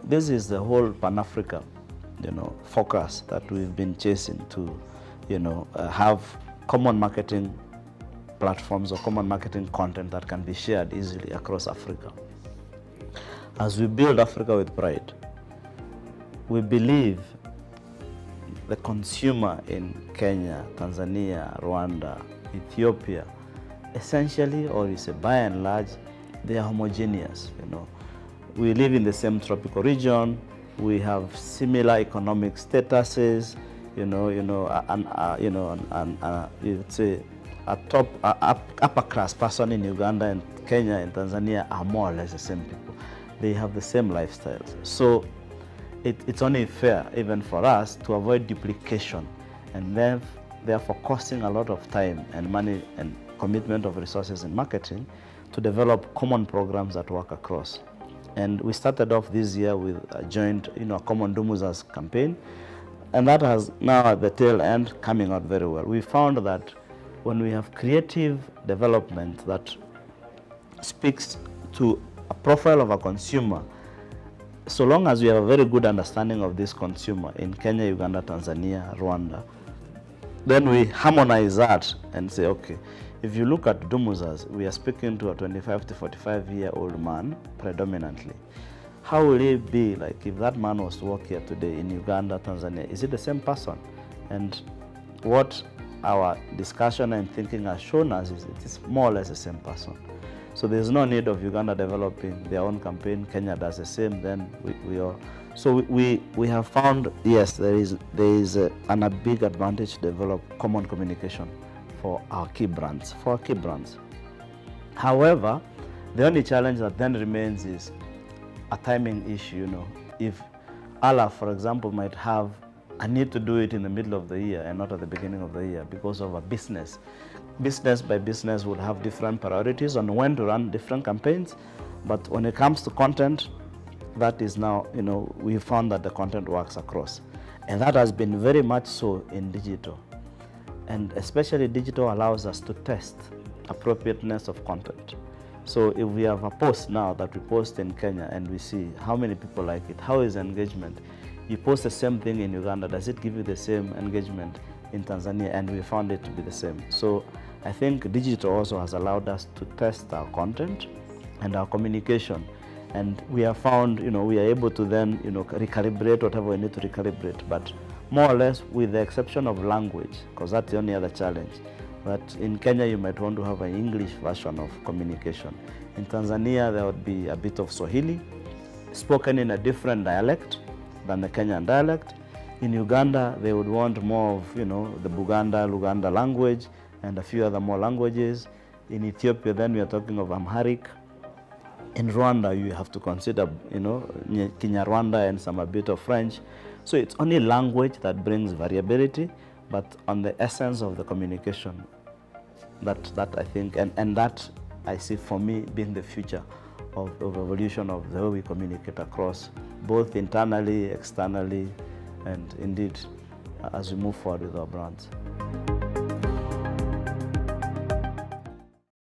this is the whole Pan-Africa, focus that we've been chasing to, have common marketing platforms or common marketing content that can be shared easily across Africa. As we build Africa with pride, we believe the consumer in Kenya, Tanzania, Rwanda, Ethiopia, essentially, or is by and large, they are homogeneous. We live in the same tropical region. We have similar economic statuses. You'd say upper class person in Uganda and Kenya and Tanzania are more or less the same people. They have the same lifestyles. So it's only fair, even for us, to avoid duplication, and then therefore costing a lot of time and money and commitment of resources in marketing to develop common programs that work across. And we started off this year with a joint, common Dumuzas campaign, and that has now at the tail end coming out very well. We found that when we have creative development that speaks to a profile of a consumer, so long as we have a very good understanding of this consumer in Kenya, Uganda, Tanzania, Rwanda, then we harmonize that and say, okay, if you look at Dumuzas, we are speaking to a 25 to 45-year-old man predominantly. How will it be like if that man was to work here today in Uganda, Tanzania? Is it the same person? And what our discussion and thinking has shown us is it is more or less the same person. So there's no need of Uganda developing their own campaign. Kenya does the same. Then we all. So we have found, yes, there is a big advantage to develop common communication for our key brands. However, the only challenge that then remains is a timing issue. If Allah, for example, might have a need to do it in the middle of the year and not at the beginning of the year because of a business by business would have different priorities on when to run different campaigns. But when it comes to content, that is now, we found that the content works across. And that has been very much so in digital. And especially digital allows us to test appropriateness of content. So if we have a post now that we post in Kenya and we see how many people like it, how is engagement? You post the same thing in Uganda, does it give you the same engagement in Tanzania? And we found it to be the same. So I think digital also has allowed us to test our content and our communication. And we have found, we are able to then, recalibrate whatever we need to recalibrate. But more or less, with the exception of language, because that's the only other challenge. But in Kenya, you might want to have an English version of communication. In Tanzania, there would be a bit of Swahili, spoken in a different dialect than the Kenyan dialect. In Uganda, they would want more of, the Buganda, Luganda language, and a few other more languages. In Ethiopia, then we are talking of Amharic. In Rwanda, you have to consider, Kinyarwanda and a bit of French. So it's only language that brings variability, but on the essence of the communication, that I think, and that I see for me being the future of evolution of the way we communicate across, both internally, externally, and indeed as we move forward with our brands.